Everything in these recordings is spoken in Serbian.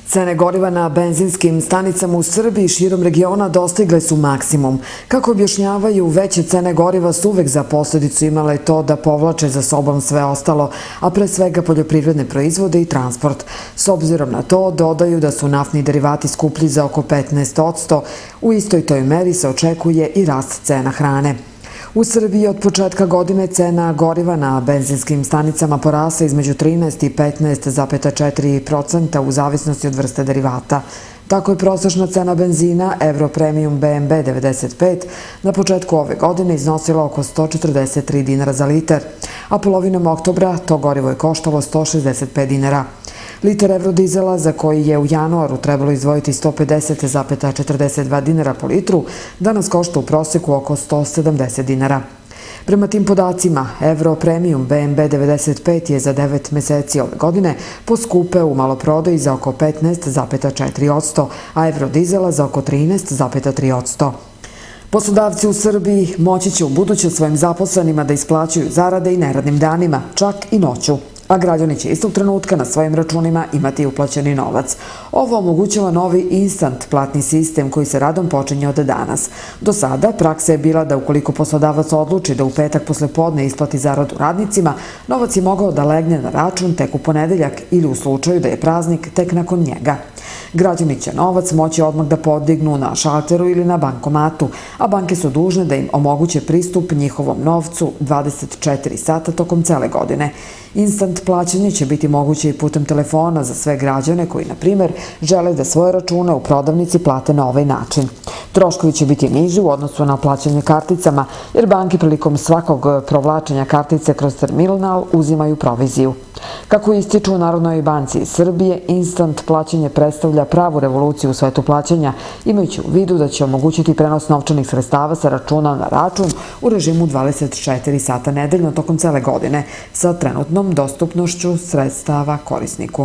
Cene goriva na benzinskim stanicama u Srbiji i širom regiona dostigle su maksimum. Kako objašnjavaju, veće cene goriva su uvek za posledicu imale to da povlače za sobom sve ostalo, a pre svega poljoprivredne proizvode i transport. S obzirom na to, dodaju da su naftni derivati skuplji za oko 15%. U istoj toj meri se očekuje i rast cena hrane. U Srbiji od početka godine cena goriva na benzinskim stanicama porasla između 13 i 15,4% u zavisnosti od vrste derivata. Tako je prosečna cena benzina Euro Premium BMB 95 na početku ove godine iznosila oko 143 dinara za litar, a polovinom oktobra to gorivo je koštalo 165 dinara. Litar evrodizela, za koji je u januaru trebalo izdvojiti 150,42 dinara po litru, danas košta u proseku oko 170 dinara. Prema tim podacima, Euro Premium BMB 95 je za 9 meseci ove godine poskupeo u maloprodaji za oko 15,4%, a evrodizela za oko 13,3%. Poslodavci u Srbiji moći će u buduće svojim zaposlenima da isplaćuju zarade i neradnim danima, čak i noću, a građani će istog trenutka na svojim računima imati uplaćeni novac. Ovo omogućava novi instant platni sistem koji se radom počinje od danas. Do sada praksa je bila da ukoliko poslodavac odluči da u petak posle podne isplati zaradu radnicima, novac je mogao da legne na račun tek u ponedeljak ili u slučaju da je praznik tek nakon njega. Građani će novac moći odmah da podignu na šalteru ili na bankomatu, a banke su dužne da im omoguće pristup njihovom novcu 24 sata tokom cele godine. Instant plaćanje će biti moguće i putem telefona za sve građane koji, na primer, žele da svoje račune u prodavnici plate na ovaj način. Troškovi će biti niži u odnosu na plaćanje karticama, jer banke prilikom svakog provlačenja kartice kroz terminal uzimaju proviziju. Kako ističu u Narodnoj banci Srbije, instant plaćanje predstavlja pravu revoluciju u svetu plaćanja, imajući u vidu da će omogućiti prenos novčanih sredstava sa računa na račun u režimu 24 sata nedeljno tokom cele godine, sa trenutnom dostupnošću sredstava korisniku.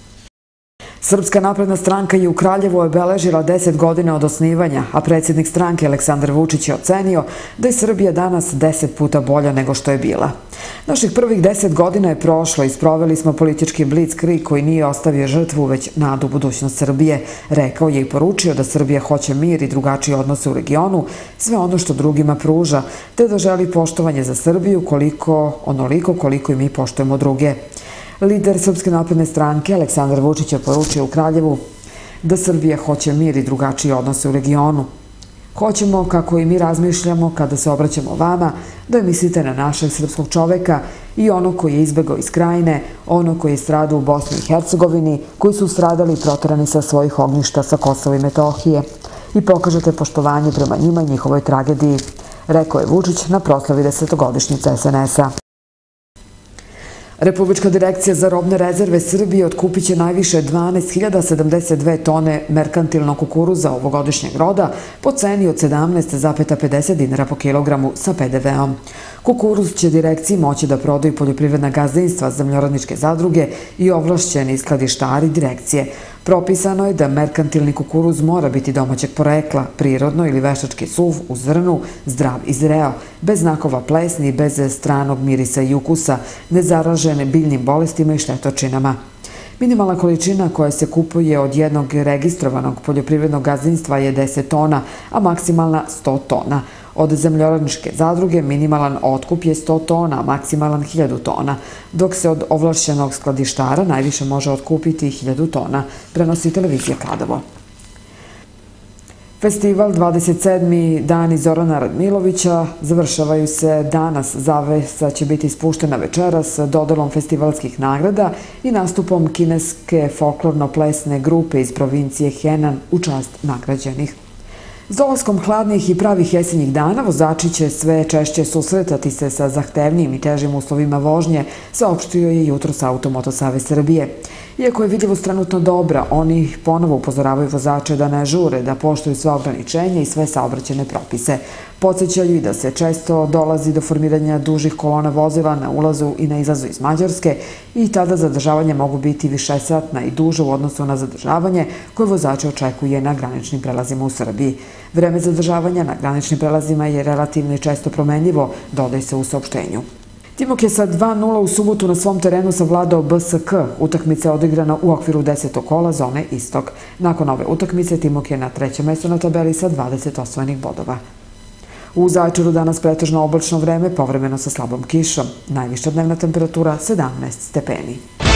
Srpska napredna stranka je u Kraljevu obeležila 10 godina od osnivanja, a predsjednik stranke Aleksandar Vučić je ocenio da je Srbija danas 10 puta bolja nego što je bila. Naših prvih 10 godina je prošlo i sproveli smo politički blitzkrieg koji nije ostavio žrtvu, već nadu budućnost Srbije. Rekao je i poručio da Srbija hoće mir i drugačije odnose u regionu, sve ono što drugima pruža, te da želi poštovanje za Srbiju onoliko koliko i mi poštujemo druge. Lider Srpske napredne stranke Aleksandar Vučić je poručio u Kraljevu da Srbija hoće mir i drugačije odnose u regionu. Hoćemo, kako i mi razmišljamo kada se obraćamo vama, da mislite na našeg srpskog čoveka i ono koji je izbegao iz Krajine, ono koji je stradao u Bosni i Hercegovini, koji su stradali i proterani sa svojih ognjišta sa Kosova i Metohije, i pokažete poštovanje prema njima i njihovoj tragediji, rekao je Vučić na proslavi 10-godišnjice SNS-a. Republička direkcija za robne rezerve Srbije otkupit će najviše 12.072 tone merkantilnog kukuruza ovogodišnjeg roda po ceni od 17,50 dinara po kilogramu sa PDV-om. Kukuruz će direkciji moći da prodaju poljoprivredna gazdinstva, zemljoradničke zadruge i ovlašćeni skladištari direkcije. Propisano je da merkantilni kukuruz mora biti domaćeg porekla, prirodno ili veštački suv, u zrnu, zdrav i zreo, bez znakova plesni i bez stranog mirisa i ukusa, nezaražene biljnim bolestima i štetočinama. Minimalna količina koja se kupuje od jednog registrovanog poljoprivrednog gazdinstva je 10 tona, a maksimalna 100 tona. Od zemljoradničke zadruge minimalan otkup je 100 tona, a maksimalan 1000 tona, dok se od ovlašćenog skladištara najviše može otkupiti 1000 tona, prenosi televizija Kladovo. Festival 27. dani Zorana Radmilovića završavaju se danas. Zavesa će biti spuštena večeras dodelom festivalskih nagrada i nastupom kineske folklorno-plesne grupe iz provincije Henan u čast nagrađenih. S dolaskom hladnih i pravih jesenjih dana vozači će sve češće susretati se sa zahtevnijim i težim uslovima vožnje, saopštio je jutros Automoto savez Srbije. Iako je vidljivost trenutno dobra, oni ponovo upozoravaju vozače da ne žure, da poštuju sva ograničenja i sve saobraćajne propise. Podsećaju i da se često dolazi do formiranja dužih kolona vozila na ulazu i na izlazu iz Mađarske i tada zadržavanja mogu biti višesatna i duža u odnosu na zadržavanje koje vozače očekuje na graničnim prelazima u Srbiji. Vreme zadržavanja na graničnim prelazima je relativno i često promenljivo, dodaje se u saopštenju. Timok je sa 2:0 u subotu na svom terenu savladao BSK. Utakmica je odigrana u okviru 10. kola zone Istok. Nakon ove utakmice Timok je na 3. mestu na tabeli sa 20 osvojenih bodova. U Zaječaru danas pretežno oblačno vreme, povremeno sa slabom kišom. Najviša dnevna temperatura 17 stepeni.